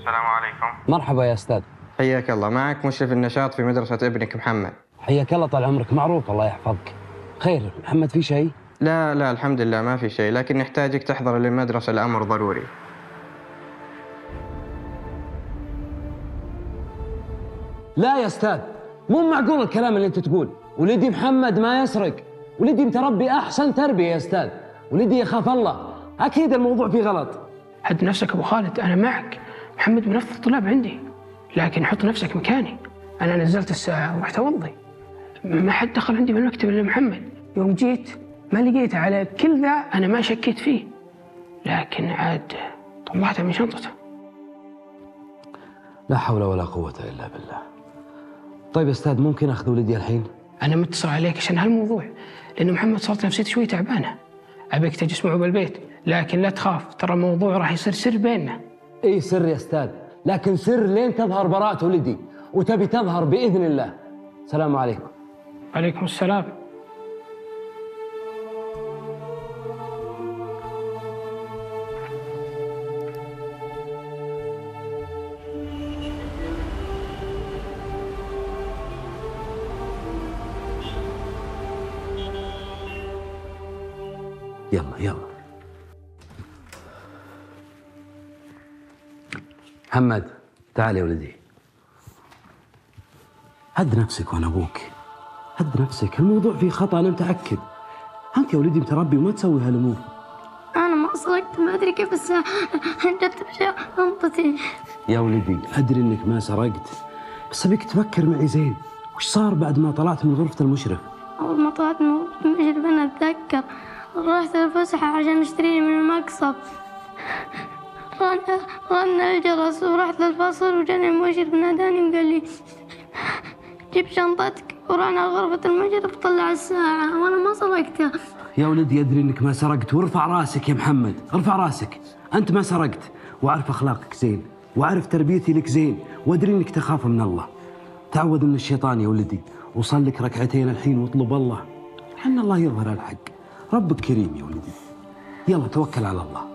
السلام عليكم. مرحبا يا أستاذ. حياك الله، معك مشرف النشاط في مدرسة ابنك محمد. حياك الله، طال عمرك، معروف، الله يحفظك. خير محمد، في شيء؟ لا الحمد لله ما في شيء، لكن نحتاجك تحضر للمدرسة، الأمر ضروري. لا يا أستاذ، مو معقول الكلام اللي أنت تقول. ولدي محمد ما يسرق، ولدي متربي أحسن تربية يا أستاذ، ولدي يخاف الله، أكيد الموضوع فيه غلط. حد نفسك أبو خالد، أنا معك. محمد من أفضل الطلاب عندي، لكن حط نفسك مكاني. أنا نزلت الساعة ورحت أوضي، ما حد دخل عندي بالمكتب إلا محمد. يوم جيت ما لقيته، على كل ذا أنا ما شكيت فيه، لكن عاد طلعته من شنطته. لا حول ولا قوة إلا بالله. طيب يا أستاذ، ممكن أخذ ولدي الحين؟ أنا متصل عليك عشان هالموضوع، لأنه محمد صارت نفسيته شوي تعبانة. أبيك تجلس معه بالبيت، لكن لا تخاف، ترى الموضوع راح يصير سر بيننا. إيه سر يا أستاذ، لكن سر لين تظهر براءة ولدي، وتبي تظهر بإذن الله. السلام عليكم. عليكم السلام. يلا محمد، تعال يا ولدي. هد نفسك وانا ابوك، هد نفسك، الموضوع فيه خطأ، انا متأكد. انت يا ولدي متربي وما تسوي هالامور. انا ما سرقت، ما ادري كيف، بس جت شنطتي. يا ولدي ادري انك ما سرقت، بس ابيك تفكر معي زين. وش صار بعد ما طلعت من غرفة المشرف؟ اول ما طلعت من غرفة المشرف انا اتذكر رحت الفسحة عشان اشتري من المقصب، رن الجرس ورحت للفصل، وجاني المشرف ناداني وقال لي جيب شنطتك، ورحنا لغرفة المشرف طلع الساعة وانا ما سرقتها. يا ولدي ادري انك ما سرقت، وارفع راسك يا محمد، ارفع راسك. انت ما سرقت، واعرف اخلاقك زين، واعرف تربيتي لك زين، وادري انك تخاف من الله. تعوذ من الشيطان يا ولدي، وصل لك ركعتين الحين واطلب الله، حن الله يظهر الحق. ربك كريم يا ولدي، يلا توكل على الله.